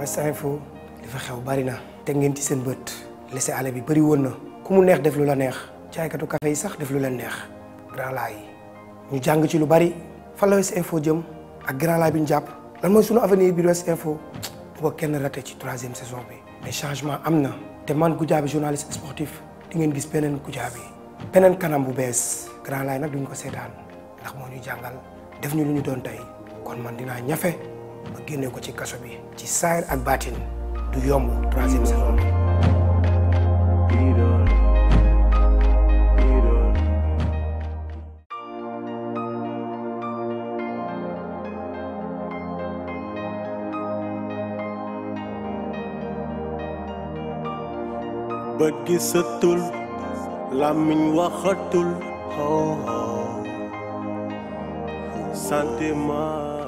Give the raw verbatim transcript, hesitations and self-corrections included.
West Info li fa xew bari na teg ngeen ci seen bët laisser aller bi bëri woon na ku mu neex def lu la neex jaaykatu café yi sax def lu leen neex Grand Laye yi ñu jàng ci lu bari fan la West Info jëm ak Grand Laye bi ñu jàpp lan mooy sunu avenir bi West Info bu ko kenn raté ci troisième saison bi mais changement am na te man Goudiaby journaliste sportif di ngeen gis beneen Goudiaby beneen kanam bu bees Grand Laye nag duñ ko seetaan ndax moo ñu jàngal def ñu lu ñu doon tey kon man dinaa ñafe ba génne ko ci kaso bi ci saayir ak baatin du yomb troisième saison bi. bët gisatul làmmiñ waxatul oh oh sentiment